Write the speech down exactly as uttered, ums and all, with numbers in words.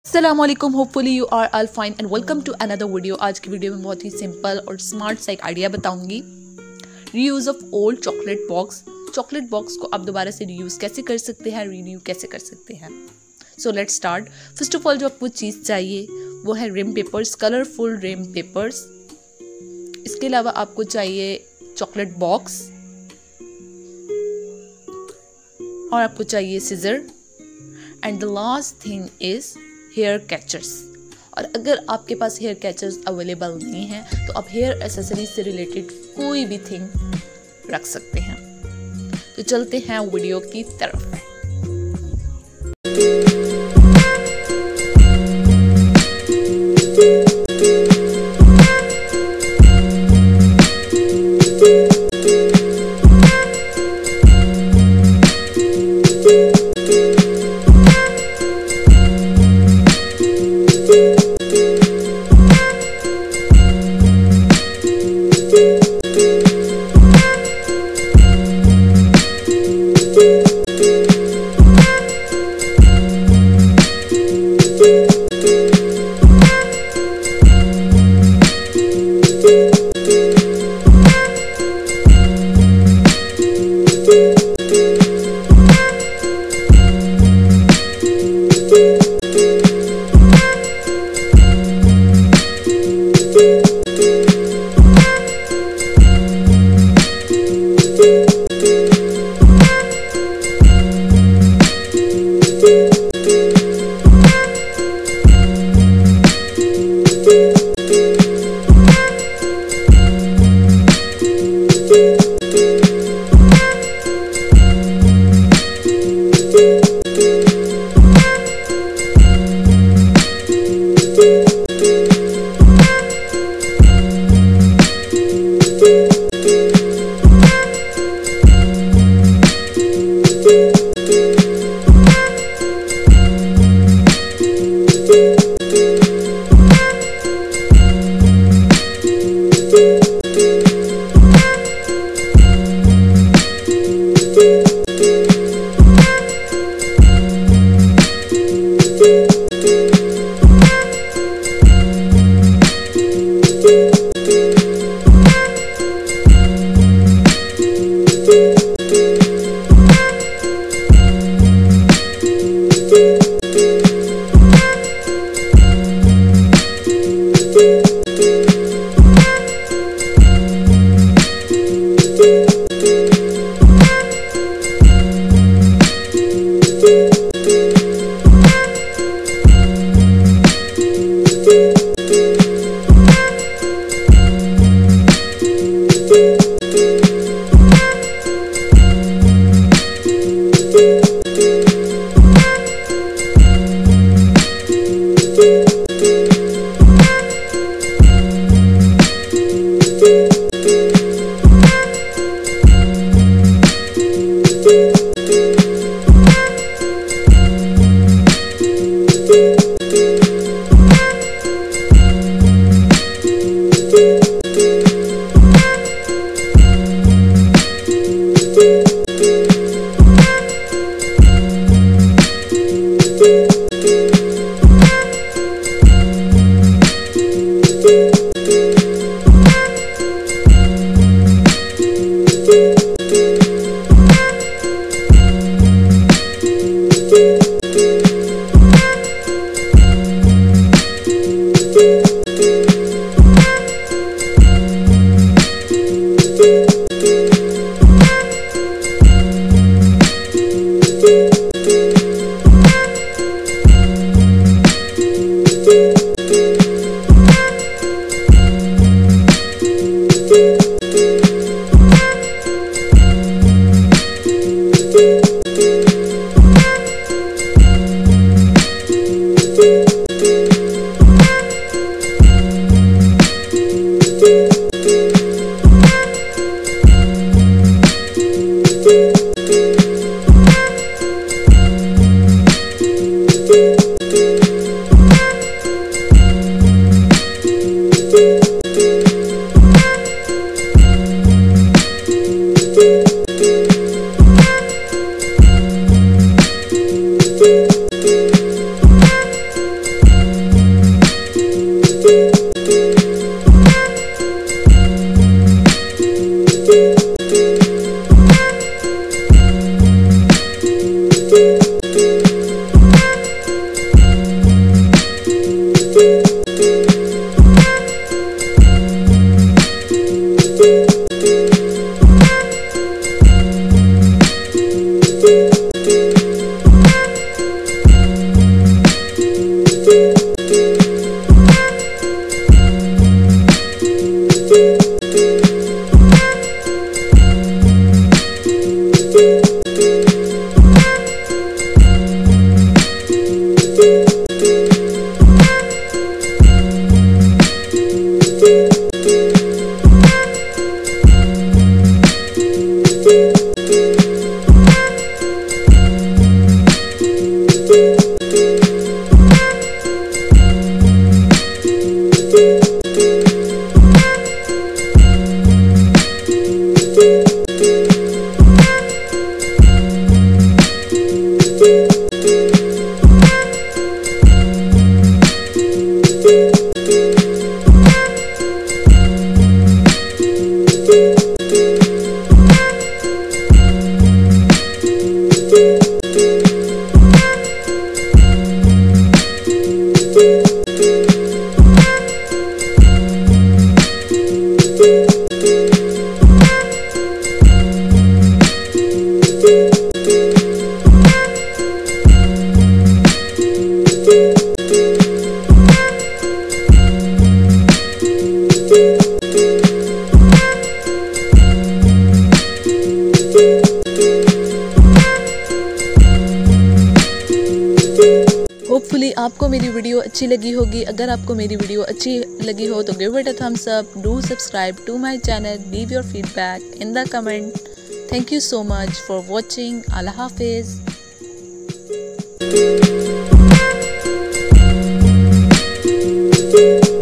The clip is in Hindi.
अस्सलाम वालेकुम, hopefully you are all fine and welcome to another video. आज की वीडियो में बहुत ही सिंपल और स्मार्ट सा एक आइडिया बताऊंगी, reuse of old chocolate box. Chocolate box को आप दोबारा से रीयूज़ कैसे कर सकते हैं, रीन्यू कैसे कर सकते हैं। So let's start. First of all जो आपको चीज़ चाहिए वो है ream papers, colourful ream papers. इसके अलावा आपको चाहिए चॉकलेट बॉक्स और आपको चाहिए scissor and the last thing is hair catchers. और अगर आपके पास हेयर कैचर्स अवेलेबल नहीं है तो आप हेयर एसेसरीज से रिलेटेड कोई भी थिंग रख सकते हैं। तो चलते हैं वीडियो की तरफ। आपको मेरी वीडियो अच्छी लगी होगी। अगर आपको मेरी वीडियो अच्छी लगी हो तो give it a thumbs up, do subscribe to my channel, leave your feedback in the comment. Thank you so much for watching. अल्लाह हाफिज़।